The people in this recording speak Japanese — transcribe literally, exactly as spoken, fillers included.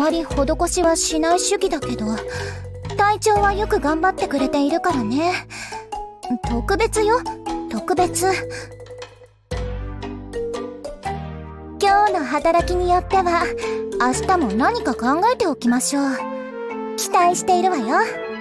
まり施しはしない主義だけど、隊長はよく頑張ってくれているからね。特別よ、特別。今日の働きによっては明日も何か考えておきましょう。期待しているわよ。